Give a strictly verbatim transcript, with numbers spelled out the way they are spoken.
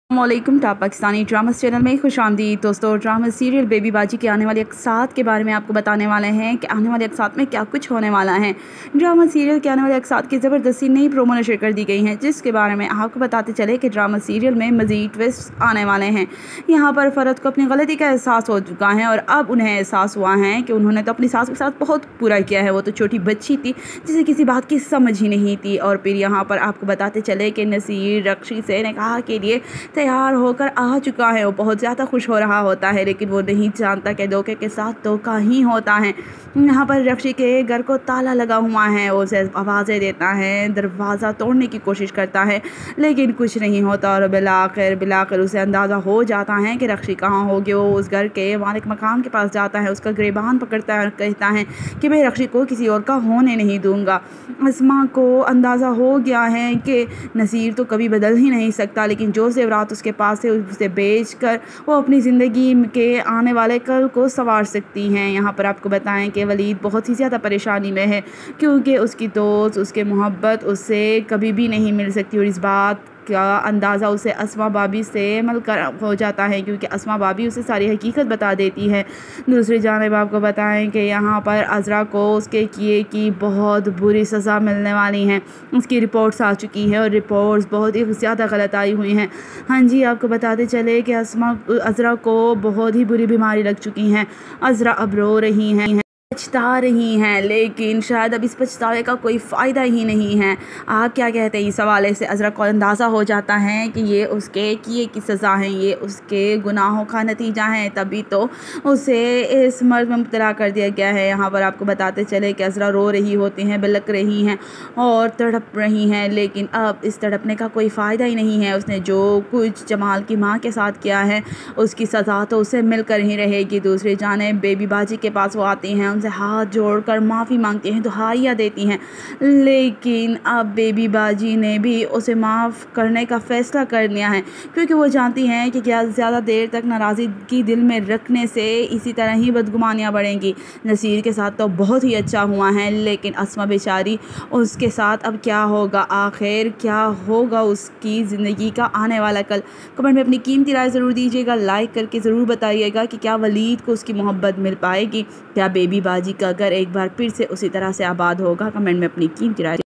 वालेकुम top Pakistani drama channel में खुश आमदीद। दोस्तों, ड्रामा सीरियल बेबी बाजी के आने वाले अक़सात के बारे में आपको बताने वाले हैं कि आने वाले अक़सात में क्या कुछ होने वाला है। ड्रामा सीरियल के आने वाले अक़सात की ज़बरदस्ती नई प्रोमो नशर कर दी गई हैं, जिसके बारे में आपको बताते चले कि ड्रामा सीरियल में मज़ीद ट्विस्ट आने वाले हैं। यहाँ पर फ़रद को अपनी गलती का एहसास हो चुका है और अब उन्हें एहसास हुआ है कि उन्होंने तो अपनी सास के साथ बहुत बुरा किया है। वो तो छोटी बच्ची थी जिसे किसी बात की समझ ही नहीं थी। और फिर यहाँ पर आपको बताते चले कि नसीर रक्षी से निकाह के लिए तैयार होकर आ चुका है। वो बहुत ज़्यादा खुश हो रहा होता है, लेकिन वो नहीं जानता कि धोखे के साथ धोखा ही होता है। यहाँ पर रक्षी के घर को ताला लगा हुआ है। वो उसे आवाज़ें देता है, दरवाज़ा तोड़ने की कोशिश करता है, लेकिन कुछ नहीं होता। और बिलाखिर बिलाखिर उसे अंदाज़ा हो जाता है कि रक्षी कहाँ होगी। वो उस घर के मालिक मकान के पास जाता है, उसका गिरबान पकड़ता है और कहता है कि मैं रक्षी को किसी और का होने नहीं दूँगा। अस्मा को अंदाज़ा हो गया है कि नसीर तो कभी बदल ही नहीं सकता, लेकिन जो ज़ेवरात उसके पास से उसे बेचकर वो अपनी ज़िंदगी के आने वाले कल को संवार सकती हैं। यहाँ पर आपको बताएं कि वलीद बहुत ही ज़्यादा परेशानी में है, क्योंकि उसकी दोस्त उसके मोहब्बत उससे कभी भी नहीं मिल सकती। और इस बात का अंदाज़ा उसे अस्मा भाभी से मिल कर हो जाता है, क्योंकि अस्मा भाभी उसे सारी हकीकत बता देती है। दूसरी जानिब आपको बताएं कि यहाँ पर अज़रा को उसके किए की बहुत बुरी सज़ा मिलने वाली है। उसकी रिपोर्ट्स आ चुकी है और रिपोर्ट्स बहुत ही ज़्यादा गलत आई हुई हैं। हाँ जी, आपको बताते चले कि अस्मा अज़रा को बहुत ही बुरी बीमारी लग चुकी हैं। अज़रा अब रो रही हैं, पछता रही हैं, लेकिन शायद अब इस पछतावे का कोई फ़ायदा ही नहीं है। आप क्या कहते हैं इस हवाले से? अज़रा को अंदाज़ा हो जाता है कि ये उसके किए की सज़ा है, ये उसके गुनाहों का नतीजा है, तभी तो उसे इस मर्ज़ में मुब्तला कर दिया गया है। यहाँ पर आपको बताते चले कि अज़रा रो रही होती हैं, बिलक रही हैं और तड़प रही हैं, लेकिन अब इस तड़पने का कोई फ़ायदा ही नहीं है। उसने जो कुछ जमाल की माँ के साथ किया है, उसकी सज़ा तो उसे मिलकर ही रहेगी। दूसरी जानिब बेबी बाजी के पास वो आती हैं, उनसे हाथ जोड़कर माफ़ी मांगती हैं, दुहाइयाँ देती हैं, लेकिन अब बेबी बाजी ने भी उसे माफ़ करने का फ़ैसला कर लिया है, क्योंकि वो जानती हैं कि क्या ज़्यादा देर तक नाराज़गी दिल में रखने से इसी तरह ही बदगुमानियाँ बढ़ेंगी। नसीर के साथ तो बहुत ही अच्छा हुआ है, लेकिन अस्मा बेचारी, उसके साथ अब क्या होगा? आखिर क्या होगा उसकी ज़िंदगी का आने वाला कल? कमेंट में अपनी कीमती राय ज़रूर दीजिएगा, लाइक करके ज़रूर बताइएगा कि क्या वलीद को उसकी मोहब्बत मिल पाएगी, क्या बेबी बाजी का घर एक बार फिर से उसी तरह से आबाद होगा। कमेंट में अपनी कीमती राय